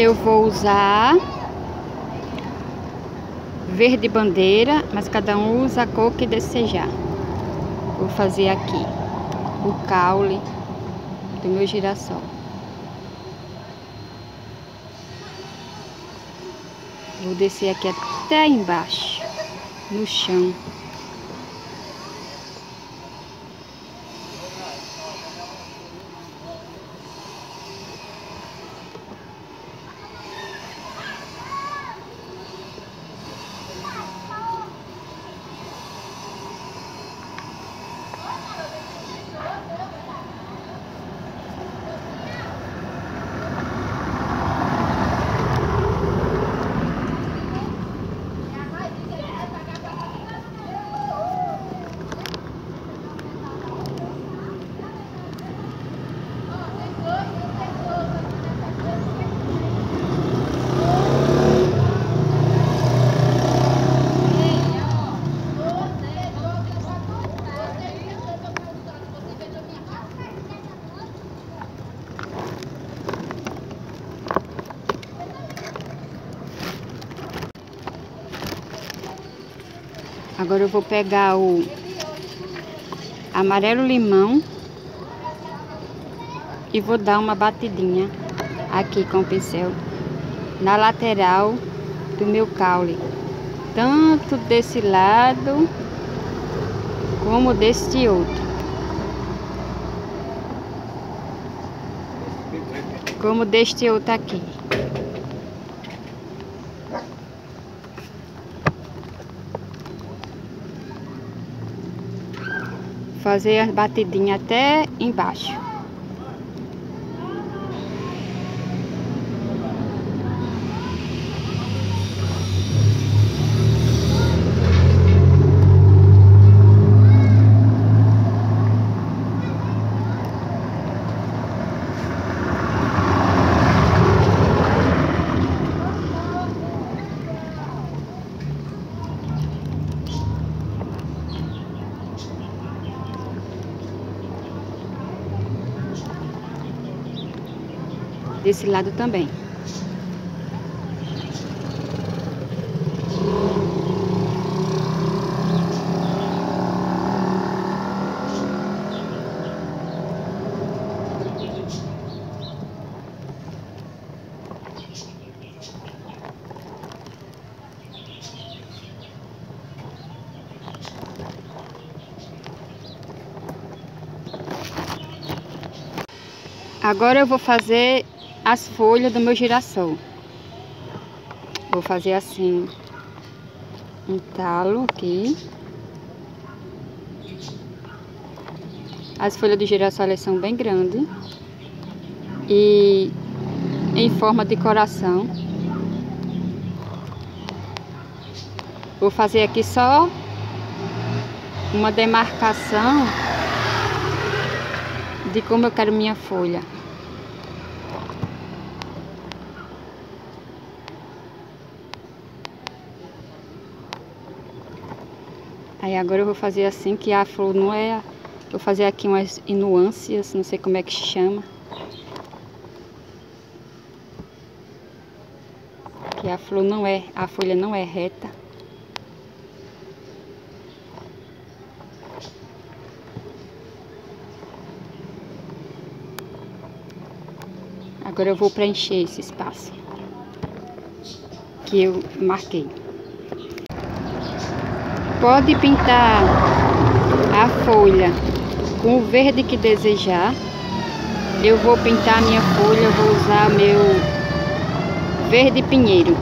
Eu vou usar verde bandeira, mas cada um usa a cor que desejar. Vou fazer aqui o caule do meu girassol. Vou descer aqui até embaixo, no chão. Agora eu vou pegar o amarelo limão e vou dar uma batidinha aqui com o pincel na lateral do meu caule, tanto desse lado como deste outro, como deste outro aqui. Fazer as batidinhas até embaixo. Desse lado também. Agora eu vou fazer as folhas do meu girassol. Vou fazer assim um talo aqui. As folhas do girassol elas são bem grandes e em forma de coração. Vou fazer aqui só uma demarcação de como eu quero minha folha. Aí agora eu vou fazer assim, que a flor não é... Vou fazer aqui umas nuances, não sei como é que se chama. Que a flor não é... A folha não é reta. Agora eu vou preencher esse espaço que eu marquei. Pode pintar a folha com o verde que desejar. Eu vou pintar a minha folha, eu vou usar meu verde pinheiro.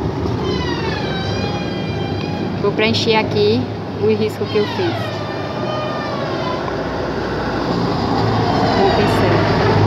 Vou preencher aqui o risco que eu fiz com o pincel.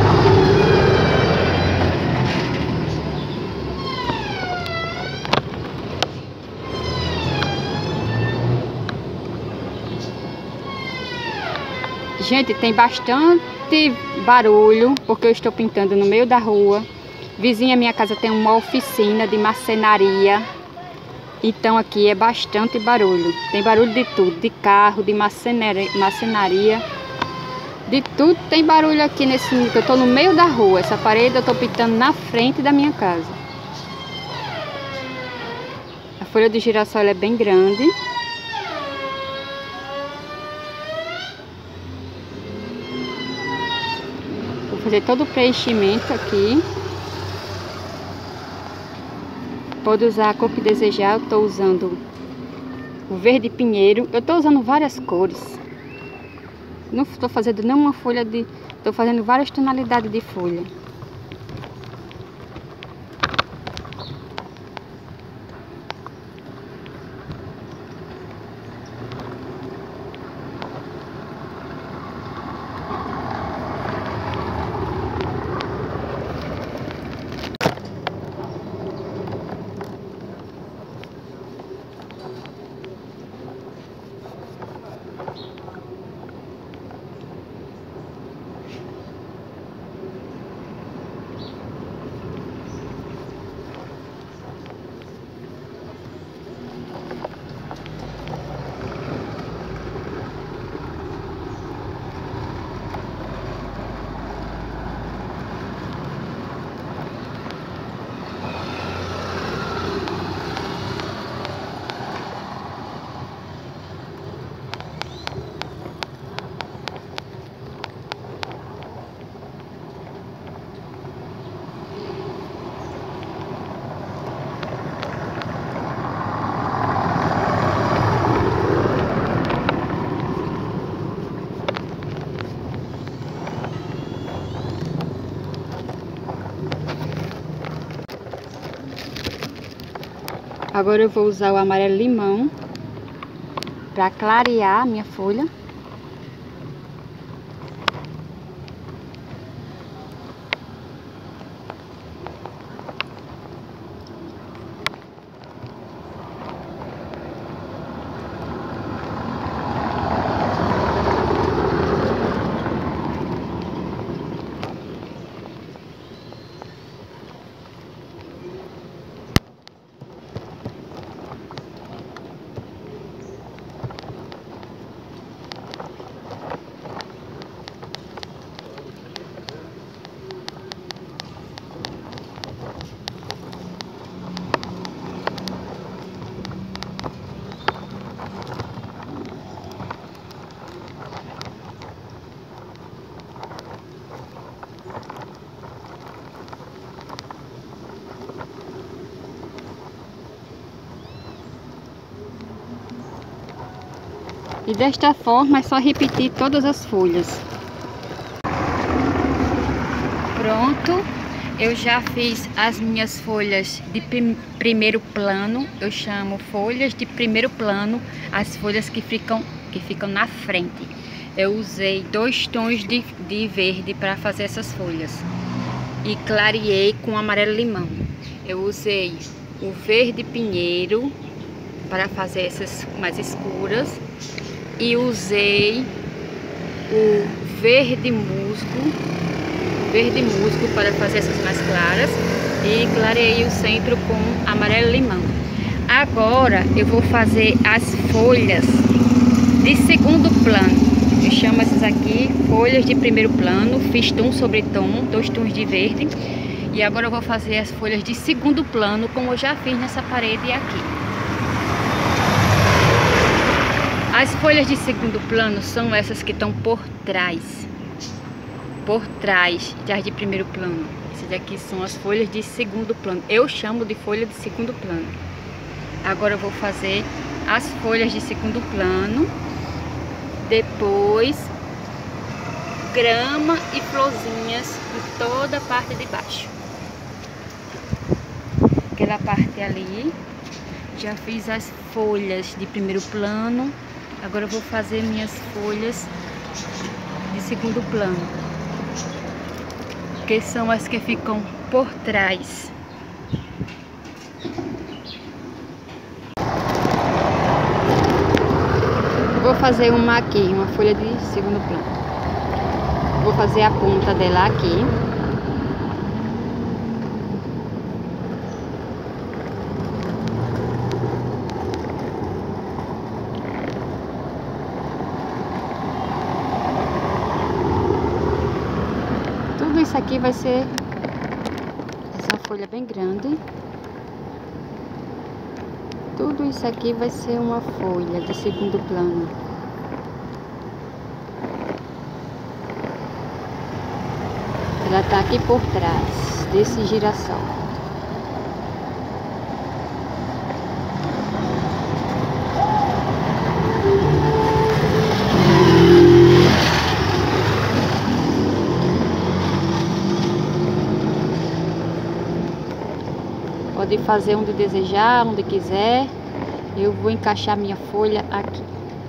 Gente, tem bastante barulho, porque eu estou pintando no meio da rua. Vizinha minha casa tem uma oficina de marcenaria. Então aqui é bastante barulho. Tem barulho de tudo, de carro, de marcenaria. De tudo tem barulho aqui nesse... Eu estou no meio da rua. Essa parede eu estou pintando na frente da minha casa. folha de girassol é bem grande. Vou fazer todo o preenchimento aqui. Pode usar a cor que desejar. Eu estou usando o verde pinheiro. Eu estou usando várias cores. Não estou fazendo nenhuma folha de... Estou fazendo várias tonalidades de folha. Agora eu vou usar o amarelo limão para clarear a minha folha. E desta forma é só repetir todas as folhas. Pronto, eu já fiz as minhas folhas de primeiro plano. Eu chamo folhas de primeiro plano as folhas que ficam na frente. Eu usei 2 tons de verde para fazer essas folhas e clareei com amarelo limão. Eu usei o verde pinheiro para fazer essas mais escuras e usei o verde musgo para fazer essas mais claras e clareei o centro com amarelo limão. Agora eu vou fazer as folhas de segundo plano. Eu chamo essas aqui folhas de primeiro plano, fiz tom sobre tom, 2 tons de verde. E agora eu vou fazer as folhas de segundo plano, como eu já fiz nessa parede aqui. As folhas de segundo plano são essas que estão por trás das de primeiro plano. Essas aqui são as folhas de segundo plano. Eu chamo de folha de segundo plano. Agora eu vou fazer as folhas de segundo plano. Depois, grama e florzinhas em toda a parte de baixo. Aquela parte ali, já fiz as folhas de primeiro plano. Agora eu vou fazer minhas folhas de segundo plano, que são as que ficam por trás. Vou fazer uma aqui, uma folha de segundo plano. Vou fazer a ponta dela aqui. Tudo isso aqui vai ser essa folha bem grande. Tudo isso aqui vai ser uma folha de segundo plano. Ela tá aqui por trás desse girassol. Pode fazer onde desejar, onde quiser. Eu vou encaixar minha folha aqui.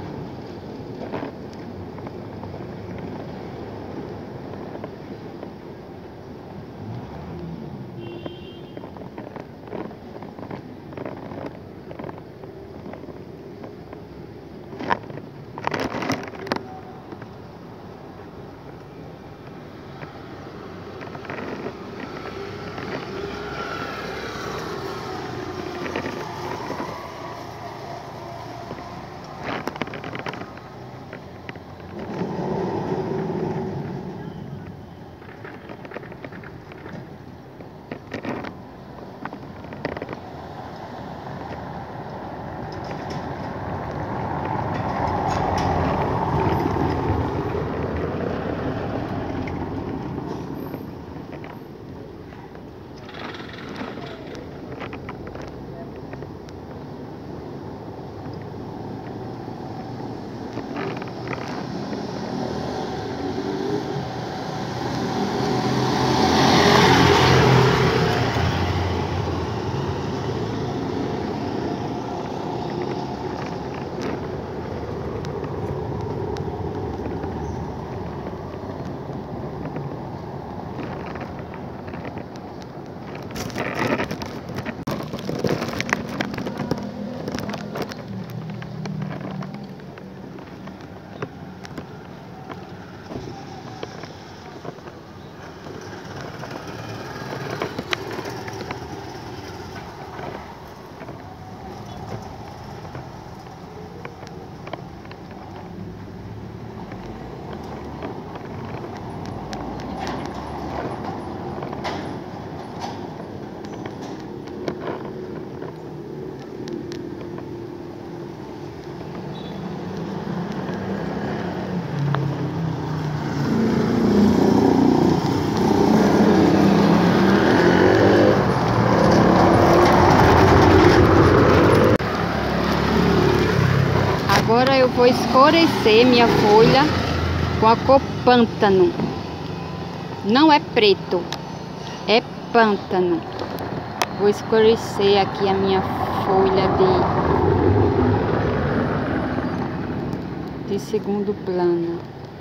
Agora eu vou escurecer minha folha com a cor pântano. Não é preto, é pântano. Vou escurecer aqui a minha folha de segundo plano.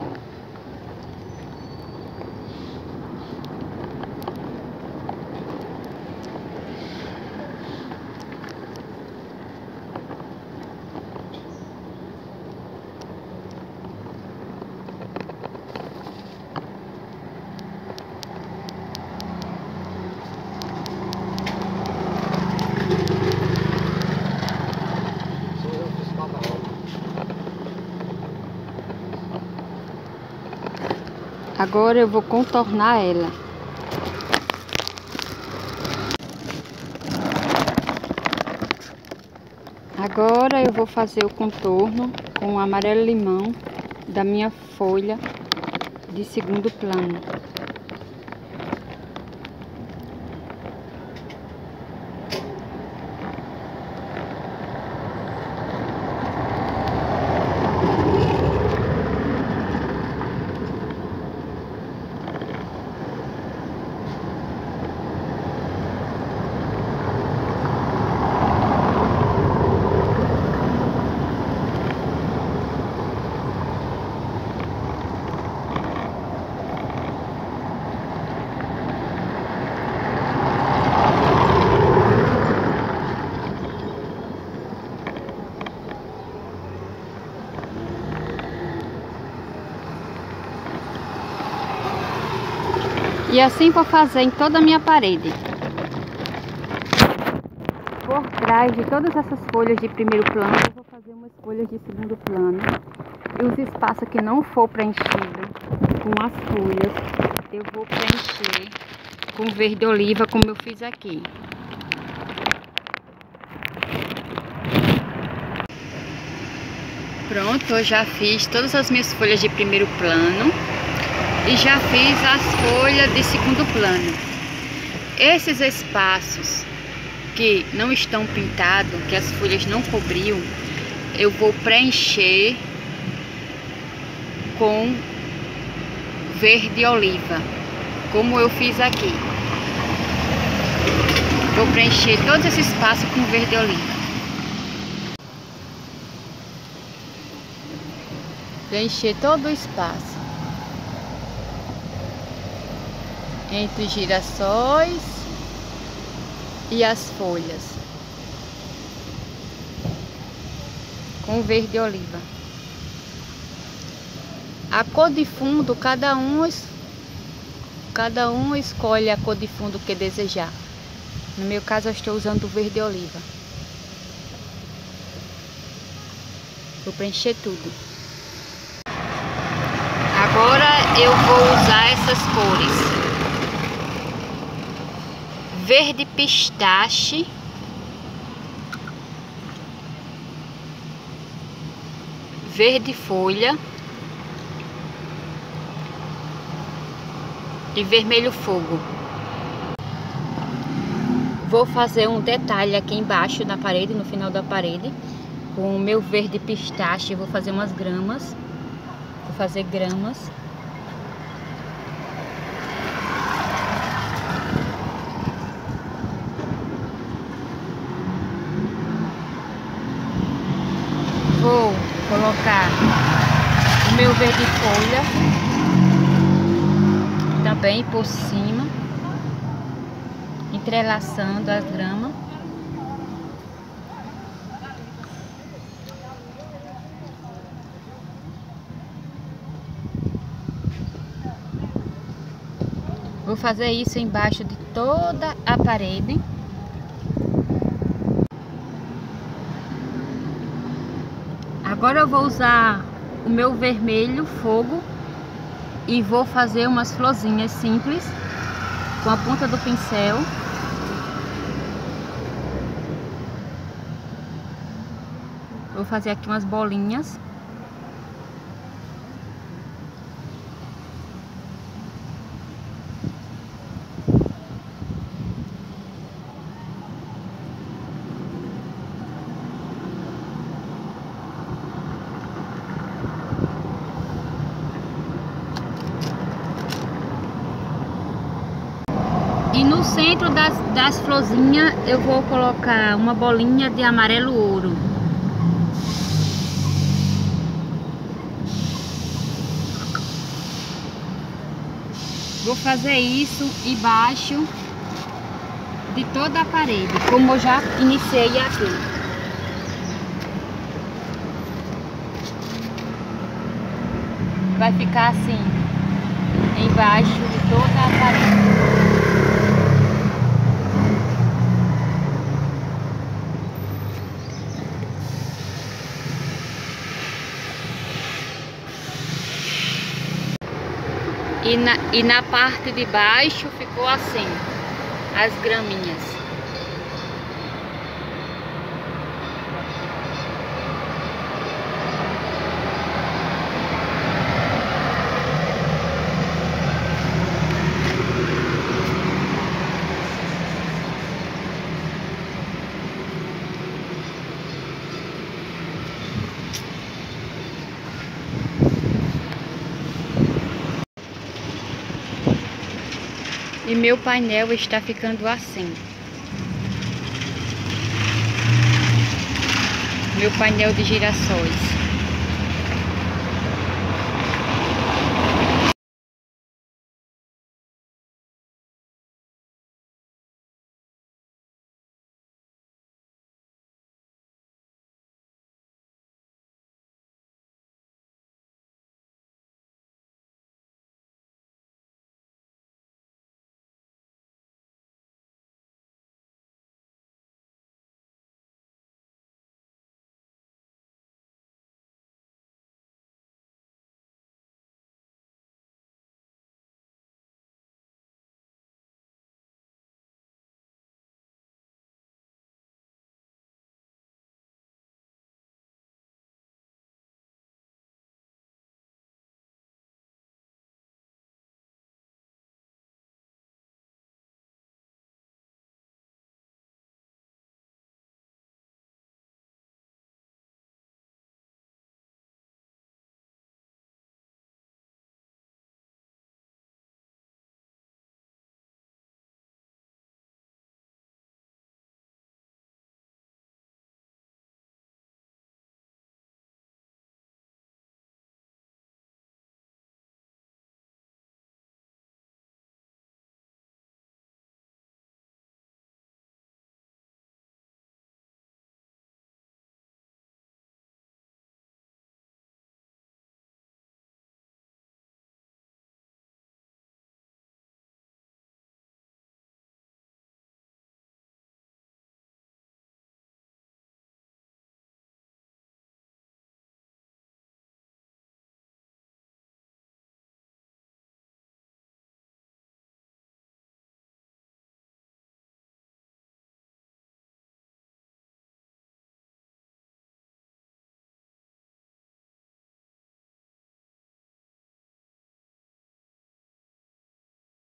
Agora eu vou contornar ela. Agora eu vou fazer o contorno com o amarelo limão da minha folha de segundo plano. E assim vou fazer em toda a minha parede. Por trás de todas essas folhas de primeiro plano, eu vou fazer umas folhas de segundo plano. E os espaços que não for preenchido com as folhas, eu vou preencher com verde oliva, como eu fiz aqui. Pronto, eu já fiz todas as minhas folhas de primeiro plano e já fiz as folhas de segundo plano. Esses espaços que não estão pintados, que as folhas não cobriam, eu vou preencher com verde oliva, como eu fiz aqui. Vou preencher todo esse espaço com verde oliva. Preencher todo o espaço entre os girassóis e as folhas com verde oliva. A cor de fundo, cada um escolhe a cor de fundo que desejar. No meu caso, eu estou usando o verde oliva. Vou preencher tudo. Agora eu vou usar essas cores: verde pistache, verde folha e vermelho fogo. Vou fazer um detalhe aqui embaixo na parede, no final da parede, com o meu verde pistache. Vou fazer umas gramas. Vou fazer gramas. Vou colocar o meu verde folha também por cima, entrelaçando as gramas. Vou fazer isso embaixo de toda a parede. Agora eu vou usar o meu vermelho fogo e vou fazer umas florzinhas simples com a ponta do pincel. Vou fazer aqui umas bolinhas. E no centro das florzinhas eu vou colocar uma bolinha de amarelo ouro. Vou fazer isso embaixo de toda a parede, como eu já iniciei aqui. Vai ficar assim, embaixo de toda a parede. E na parte de baixo ficou assim, as graminhas. E meu painel está ficando assim. Meu painel de girassóis.